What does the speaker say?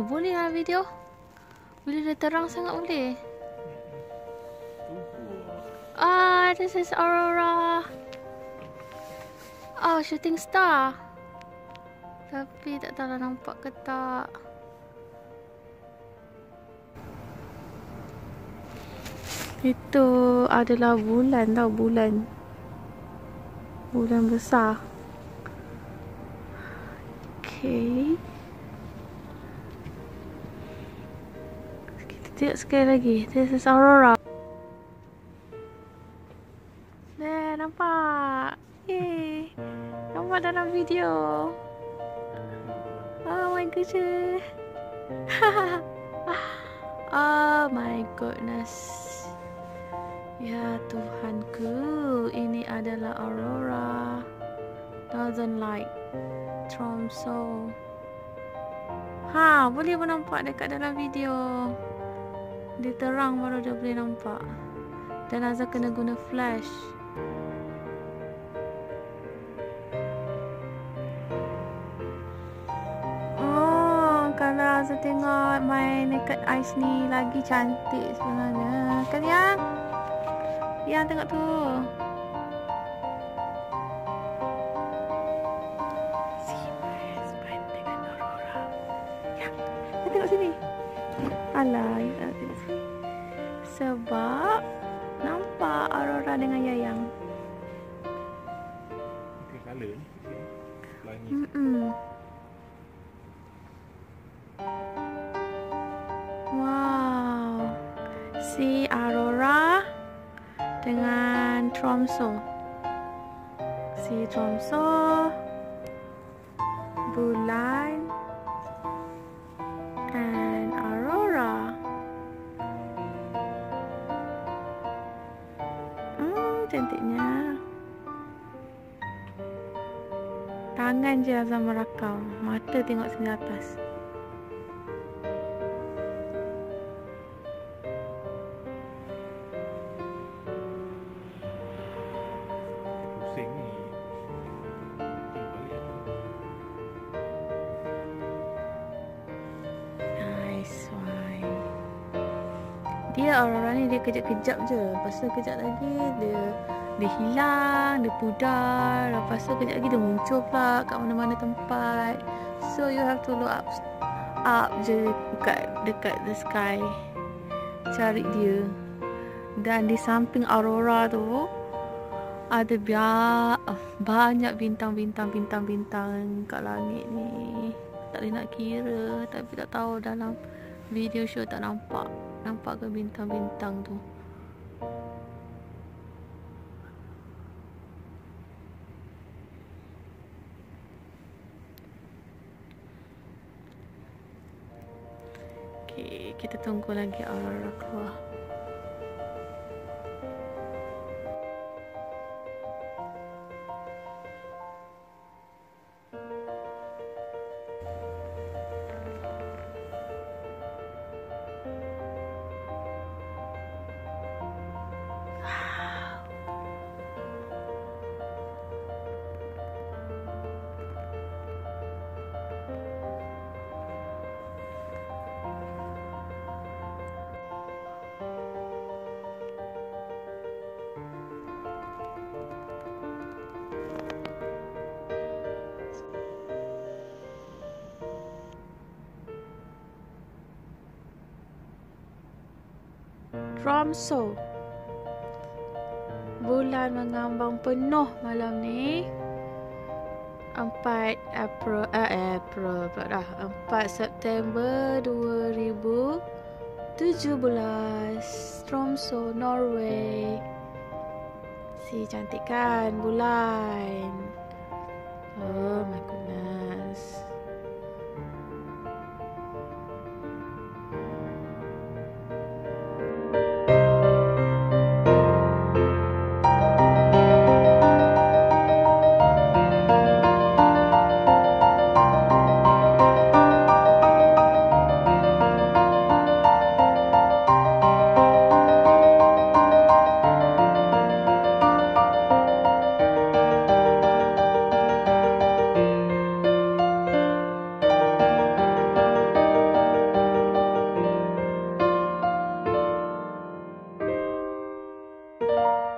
boleh lah video. Bila dah terang sangat boleh. Ah, this is Aurora. Oh, shooting star. Tapi tak tahu lah nampak ke tak. Itu adalah bulan tau, bulan. Bulan besar. Okay. Kita tengok sekali lagi. This is Aurora. Nampak. Yeay. Nampak dalam video. Oh my goodness. Oh my goodness. Ya Tuhanku, ini adalah Aurora Northern Light Tromsø. Ha, boleh pun nampak dekat dalam video. Dia terang baru dia boleh nampak. Dan Azhar kena guna flash. Oh, kalau Azhar tengok my naked eyes ni lagi cantik sebenarnya. Kan ya? Ya, tengok tu. Si my husband dengan Aurora. Ya, tengok sini. Alah, you tak tengok sini. Sebab nampak Aurora dengan Yayang. Okay, color ni. Pelangi. Wow. Si Aurora dengan Tromsø. Si Tromsø, bulan, and Aurora. Cantiknya. Tangan je Azhar merakam, mata tengok sini atas. Pusing ni. Nice one. Dia Aurora ni dia kejap-kejap je. Lepas tu kejap lagi dia hilang, dia pudar. Lepas tu kejap lagi dia muncul pula kat mana-mana tempat. So you have to look up je dekat the sky. Cari dia. Dan di samping Aurora tu ada banyak bintang-bintang kat langit ni. Tak boleh nak kira, tapi tak tahu dalam video show tak nampak. Nampak ke bintang-bintang tu? Okay, kita tunggu lagi Aurora keluar. Tromsø. Bulan mengambang penuh malam ni. 4 September 2017. Tromsø, Norway. Si cantik kan bulan. Oh my goodness. Bye.